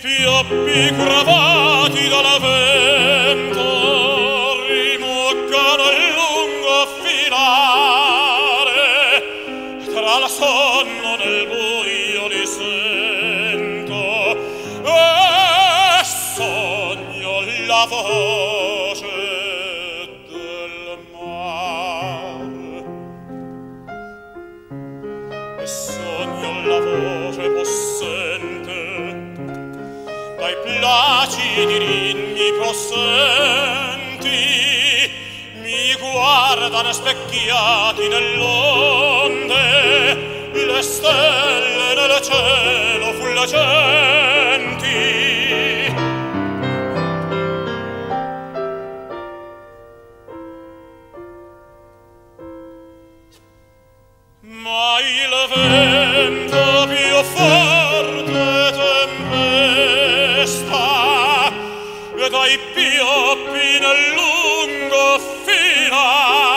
pioppi gravati dal vento rimuoccano il lungo filare, tra la sonno nel buio li sento e sogno la voce del mare, e sogno la voce possente dai placidi rinni possenti, mi guardano specchiati nell'onde le stelle nel cielo fulgenti. Ma il vento più forte tempesta e dai pioppi nel lungo filare